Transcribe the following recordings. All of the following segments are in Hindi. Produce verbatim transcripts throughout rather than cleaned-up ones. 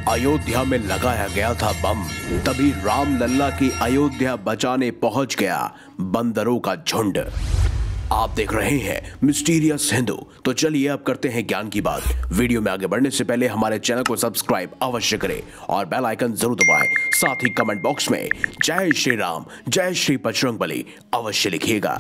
अयोध्या में लगाया गया था बम, तभी राम लल्ला की अयोध्या बचाने पहुंच गया बंदरों का झुंड। आप देख रहे हैं मिस्टीरियस हिंदू। तो चलिए अब करते हैं ज्ञान की बात। वीडियो में आगे बढ़ने से पहले हमारे चैनल को सब्सक्राइब अवश्य करें और बेल आइकन जरूर दबाएं। साथ ही कमेंट बॉक्स में जय श्री राम, जय श्री बजरंगबली अवश्य लिखिएगा।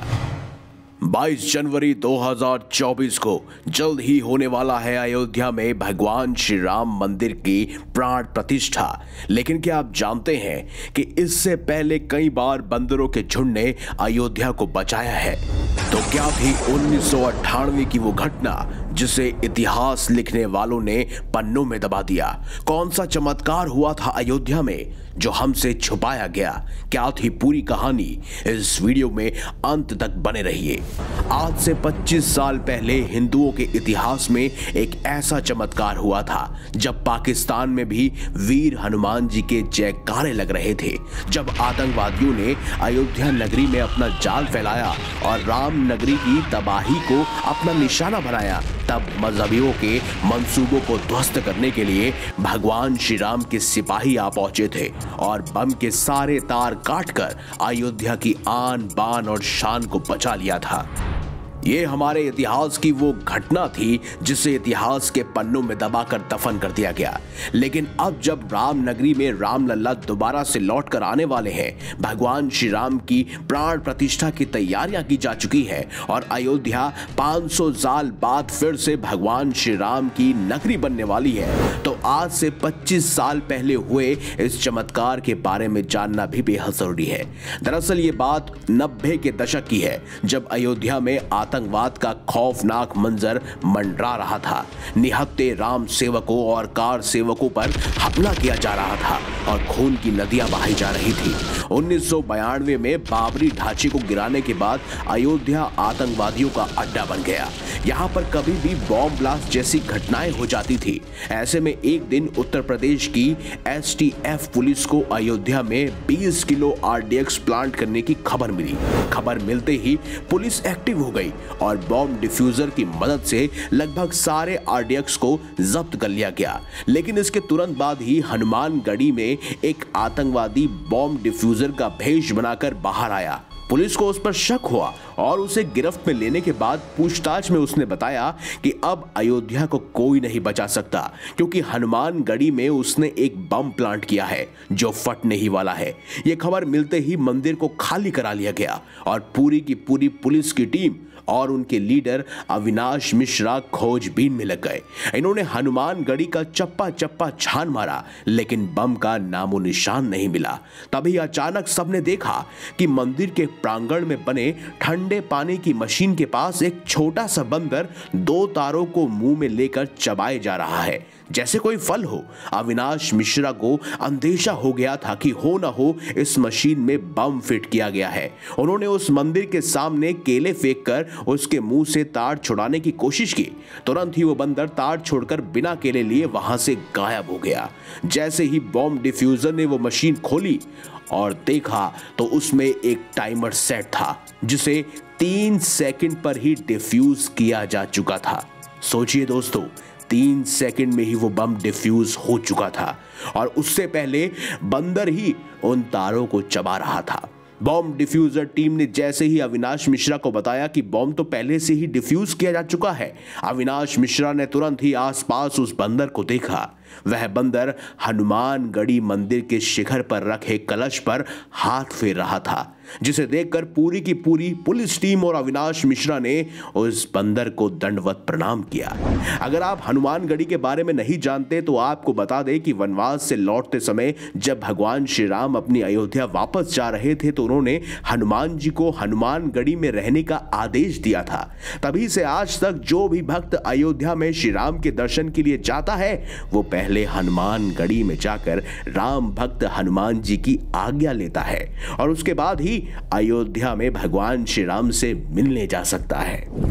बाईस जनवरी दो हज़ार चौबीस को जल्द ही होने वाला है अयोध्या में भगवान श्री राम मंदिर की प्राण प्रतिष्ठा। लेकिन क्या आप जानते हैं कि इससे पहले कई बार बंदरों के झुंड ने अयोध्या को बचाया है? तो क्या थी उन्नीस सौ अट्ठानवे की वो घटना जिसे इतिहास लिखने वालों ने पन्नों में दबा दिया? कौन सा चमत्कार हुआ था अयोध्या में जो हमसे छुपाया गया? क्या थी पूरी कहानी? इस वीडियो में अंत तक बने रहिए। आज से पच्चीस साल पहले हिंदुओं के इतिहास में एक ऐसा चमत्कार हुआ था जब पाकिस्तान में भी वीर हनुमान जी के जयकारे लग रहे थे। जब आतंकवादियों ने अयोध्या नगरी में अपना जाल फैलाया और राम नगरी की तबाही को अपना निशाना बनाया, तब मजहबियों के मंसूबों को ध्वस्त करने के लिए भगवान श्री राम के सिपाही आ पहुंचे थे और बम के सारे तार काटकर अयोध्या की आन बान और शान को बचा लिया था। ये हमारे इतिहास की वो घटना थी जिसे इतिहास के पन्नों में दबाकर दफन कर दिया गया। लेकिन अब जब राम नगरी में राम लल्ला दोबारा से लौट कर आने वाले हैं, भगवान श्री राम की प्राण प्रतिष्ठा की तैयारियां की जा चुकी है और अयोध्या पाँच सौ साल बाद फिर से भगवान श्री राम की नगरी बनने वाली है, तो आज से पच्चीस साल पहले हुए इस चमत्कार के बारे में जानना भी बेहद जरूरी है। दरअसल ये बात नब्बे के दशक की है, जब अयोध्या में आतंकवाद का खौफनाक मंजर मंडरा रहा था। निहत्थे राम सेवकों और कार सेवकों पर हमला किया जा रहा था और खून की नदियां बहाई जा रही थी। उन्नीस सौ बयानवे में बाबरी ढांचे को गिराने के बाद अयोध्या आतंकवादियों का अड्डा बन गया। यहाँ पर कभी भी बॉम्ब ब्लास्ट जैसी घटनाएं हो जाती थी। ऐसे में एक दिन उत्तर प्रदेश की एस टी एफ पुलिस को अयोध्या में बीस kilo R D X plant करने की खबर मिली। खबर मिलते ही पुलिस एक्टिव हो गई और बॉम्ब डिफ्यूजर की मदद से लगभग सारे आर डी एक्स को जब्त कर लिया गया। लेकिन इसके तुरंत बाद ही हनुमानगढ़ी में एक आतंकवादी बॉम्ब डिफ्यूजर का भेष बनाकर बाहर आया। पुलिस को उस पर शक हुआ और उसे गिरफ्त में लेने के बाद पूछताछ में उसने बताया कि अब अयोध्या को कोई नहीं बचा सकता, क्योंकि हनुमानगढ़ी में उसने एक बम प्लांट किया है जो फटने ही वाला है। यह खबर मिलते ही मंदिर को खाली करा लिया गया और पूरी की पूरी पुलिस की टीम और उनके लीडर अविनाश मिश्रा खोजबीन में लग गए। इन्होंने हनुमानगढ़ी का चप्पा चप्पा छान मारा, लेकिन बम का नामो निशान नहीं मिला। तभी अचानक सबने देखा कि मंदिर के प्रांगण में बने ठंडे पानी की मशीन के पास एक छोटा सा बंदर दो तारों को मुंह में लेकर चबाए जा रहा है, जैसे कोई फल हो। अविनाश मिश्रा को अंदेशा हो गया था कि हो ना हो इस मशीन में बम फिट किया गया है। उन्होंने उस मंदिर के सामने केले फेंककर उसके मुंह से तार छुड़ाने की कोशिश की। तुरंत ही वो बंदर तार छोड़कर बिना केले लिए वहां से गायब हो गया। जैसे ही बॉम्ब डिफ्यूजर ने वो मशीन खोली और देखा तो उसमें एक टाइमर सेट था जिसे तीन सेकंड पर ही डिफ्यूज किया जा चुका था। सोचिए दोस्तों, तीन सेकंड में ही वो बम डिफ्यूज हो चुका था और उससे पहले बंदर ही उन तारों को चबा रहा था। बॉम्ब डिफ्यूजर टीम ने जैसे ही अविनाश मिश्रा को बताया कि बॉम्ब तो पहले से ही डिफ्यूज किया जा चुका है, अविनाश मिश्रा ने तुरंत ही आसपास उस बंदर को देखा। वह बंदर हनुमानगढ़ी मंदिर के शिखर पर रखे कलश पर हाथ फेर रहा था, जिसे देखकर पूरी की पूरी पुलिस टीम और अविनाश मिश्रा ने उस बंदर को दंडवत प्रणाम किया। अगर आप हनुमानगढ़ी के बारे में नहीं जानते तो आपको बता दें कि वनवास से लौटते समय जब भगवान श्री राम अपनी अयोध्या वापस जा रहे थे तो उन्होंने हनुमान जी को हनुमानगढ़ी में रहने का आदेश दिया था। तभी से आज तक जो भी भक्त अयोध्या में श्री राम के दर्शन के लिए जाता है वो पहले हनुमानगढ़ी में जाकर राम भक्त हनुमान जी की आज्ञा लेता है और उसके बाद ही अयोध्या में भगवान श्री राम से मिलने जा सकता है।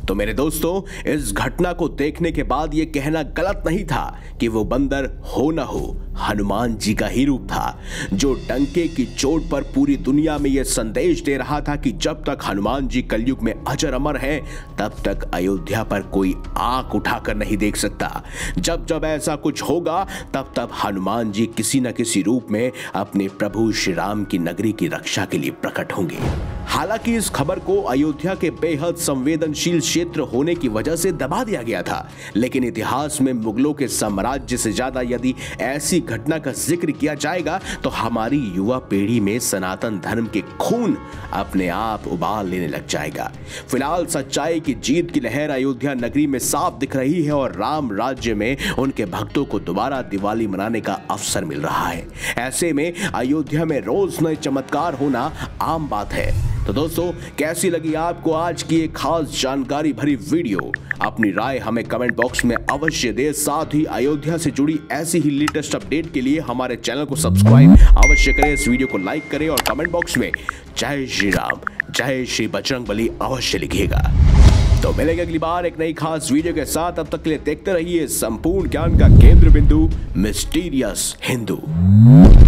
तो मेरे दोस्तों, इस घटना को देखने के बाद यह कहना गलत नहीं था कि वो बंदर हो ना हो हनुमान जी का ही रूप था, जो डंके की चोट पर पूरी दुनिया में यह संदेश दे रहा था कि जब तक हनुमान जी कलयुग में अजर अमर हैं, तब तक अयोध्या पर कोई आंख उठाकर नहीं देख सकता। जब जब ऐसा कुछ होगा, तब तब हनुमान जी किसी न किसी रूप में अपने प्रभु श्री राम की नगरी की रक्षा के लिए प्रकट होंगे। हालांकि इस खबर को अयोध्या के बेहद संवेदनशील क्षेत्र होने की वजह से दबा दिया गया था, लेकिन इतिहास में मुगलों के साम्राज्य से ज्यादा यदि ऐसी घटना का जिक्र किया जाएगा तो हमारी युवा पीढ़ी में सनातन धर्म के खून अपने आप उबाल लेने लग जाएगा। फिलहाल सच्चाई की जीत की लहर अयोध्या नगरी में साफ दिख रही है और राम राज्य में उनके भक्तों को दोबारा दिवाली मनाने का अवसर मिल रहा है। ऐसे में अयोध्या में रोज नए चमत्कार होना आम बात है। तो दोस्तों, कैसी लगी आपको आज की एक खास जानकारी भरी वीडियो? अपनी राय हमें कमेंट बॉक्स में अवश्य दें। साथ ही अयोध्या से जुड़ी ऐसी ही लेटेस्ट अपडेट के लिए हमारे चैनल को सब्सक्राइब अवश्य करें, इस वीडियो को लाइक करें और कमेंट बॉक्स में जय श्री राम, जय श्री बजरंगबली अवश्य लिखिएगा। तो मिलेंगे अगली बार एक नई खास वीडियो के साथ। अब तक के लिए देखते रहिए संपूर्ण ज्ञान का केंद्र बिंदु मिस्टीरियस हिंदू।